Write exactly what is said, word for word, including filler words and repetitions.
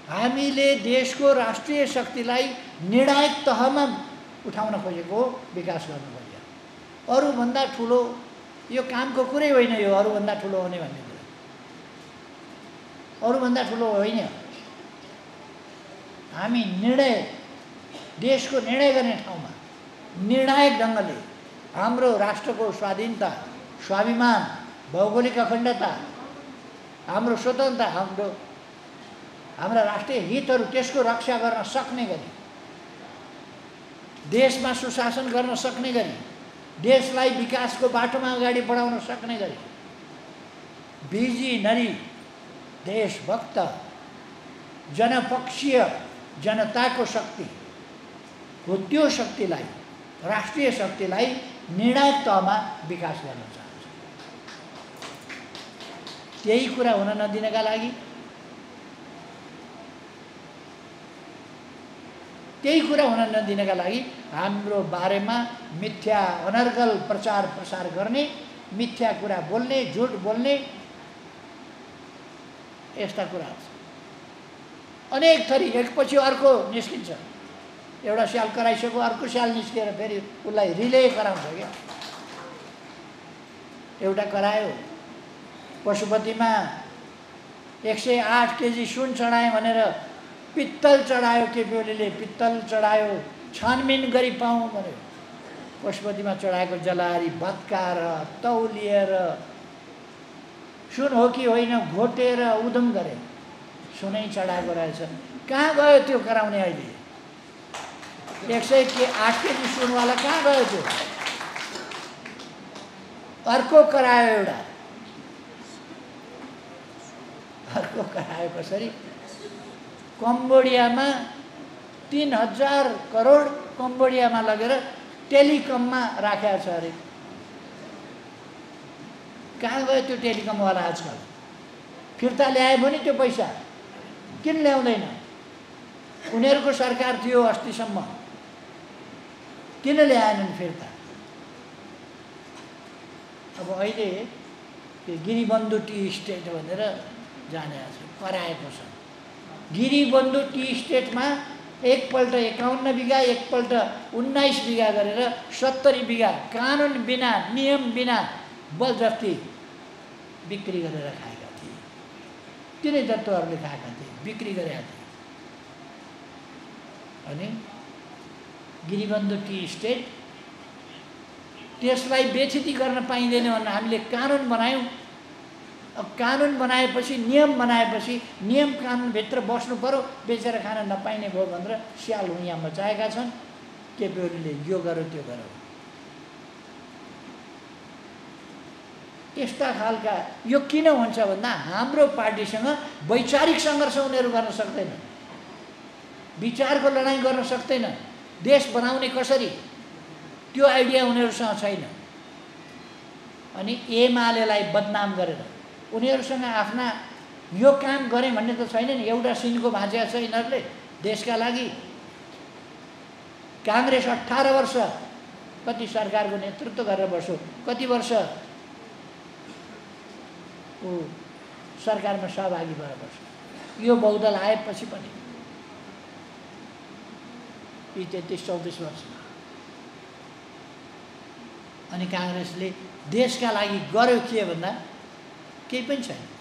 हामीले देशको राष्ट्रिय शक्तिलाई निर्णायक तहमा उठाउन खोजेको, विकास गर्न खोजेको। अरूभन्दा ठुलो यो कामको कुरै होइन, यो अरूभन्दा ठुलो हुने भन्ने कुरा अरूभन्दा ठुलो होइन। हामी निर्णय, देशको निर्णय गर्ने ठाउँमा निर्णायक ढङ्गले हाम्रो राष्ट्रको स्वाधीनता, स्वाभिमान, भौगोलिक अखण्डता, हाम्रो स्वतन्त्रता, हाम्रो हाम्रा राष्ट्रिय हितहरू त्यसको रक्षा गर्न सक्ने गरी, देशमा सुशासन गर्न सक्ने गरी, देशलाई विकासको बाटोमा अगाडि बढाउन सक्ने गरी विजनरी, देशभक्त, जनपक्षीय, जनताको शक्ति हो, त्यो शक्तिलाई, राष्ट्रिय शक्तिलाई निर्णायक तहमा विकास गर्न चाहन्छ। त्यही कुरा हुन नदिनका लागि, त्यही कुरा हुन नदिनका लागि हाम्रो बारेमा मिथ्या अनर्गल प्रचार प्रसार गर्ने, मिथ्या कुरा बोल्ने, झुट बोल्ने, यस्ता कुराहरू अनेक थरी एकपछि अर्को निस्किन्छ। एउटा स्याल कराइसक्यो, अर्को स्याल निस्केर फेरि उसलाई रिले गराउँछ क्या। एउटा करायो पशुपतिमा एक सय आठ केजी सुन चढाएँ भनेर पित्तल चढायो, केपी ओलीले पित्तल चढायो, छानबिन गरी पाऊँ भन्यो। पशुपतिमा चढाएको जलारी भत्काएर तौलिएर सुन हो कि होइन घोटेर उधम गरे, सुनै चढाएको रहेछ। कहाँ गयो त्यो कराउने? अहिले एक सय के आठ केजी सुनवाला कहाँ गयो त्यो? अर्को करायो, एउटा अर्को करायो। कसरी? कम्बोडियामा तीन हजार करोड कम्बोडियामा लगेर टेलिकममा राखेको छ अरे। कहाँ गयो त्यो टेलिकमवाला आजकल? फिर्ता ल्यायो भने त्यो पैसा किन ल्याउँदैन? उनीहरूको सरकार थियो अस्तिसम्म, किन ल्याएनन् फिर्ता? अब अहिले त्यो गिरिबन्धु टी स्टेट भनेर जानेको छ, कराएको छ। गिरिबन्धु टी स्टेटमा एकपल्ट एकाउन्न बिघा, एकपल्ट उन्नाइस बिघा गरेर सत्तरी बिघा कानुन बिना, नियम बिना बलजफ्ती बिक्री गरेर खाएका थिए। तिनै तत्त्वहरूले खाएका थिए, बिक्री गरेका थिए। अनि गिरिबन्धु टी स्टेट, त्यसलाई बेइज्जती गर्न पाइँदैन भनेर हामीले कानुन बनायौँ। अब कानुन बनाएपछि, नियम बनाएपछि नियम कानुनभित्र बस्नु पर्यो, बेचेर खान नपाइने भयो भनेर स्याल हुइयाँ मचाएका छन्। केपी ओलीले यो गरो त्यो गरो, यस्ता खालका। यो किन हुन्छ भन्दा हाम्रो पार्टीसँग वैचारिक सङ्घर्ष उनीहरू गर्न सक्दैन, विचारको लडाइँ गर्न सक्दैन, देश बनाउने कसरी त्यो आइडिया उनीहरूसँग छैन। अनि एमालेलाई बदनाम गरेर उनीहरूसँग आफ्ना यो काम गरे भन्ने त छैन नि। एउटा सिनको भाँचिया छ यिनीहरूले देशका लागि। काङ्ग्रेस अठार वर्ष कति सरकारको नेतृत्व गरेर बस्यो, कति वर्ष ऊ सरकारमा सहभागी भएर बस्यो। यो बहुदल आएपछि पनि यी तेत्तिस चौतिस वर्षमा। अनि काङ्ग्रेसले देशका लागि गर्यो के भन्दा केही पनि छैन।